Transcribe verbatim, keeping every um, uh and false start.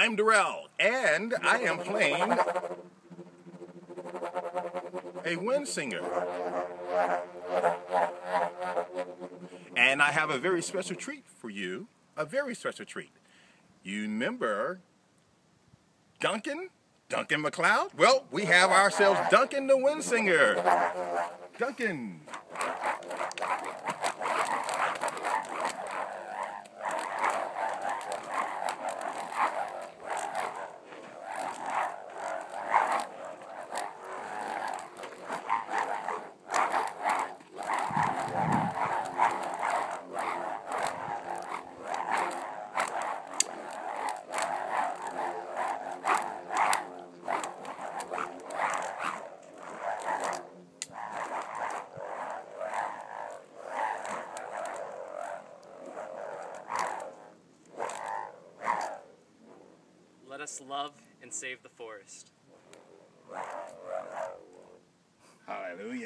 I'm Dorrelle, and I am playing a WindSinger. And I have a very special treat for you, a very special treat. You remember Dunkin? Dunkin McLeod? Well, we have ourselves Dunkin the WindSinger. Dunkin. Let us love and save the forest. Hallelujah.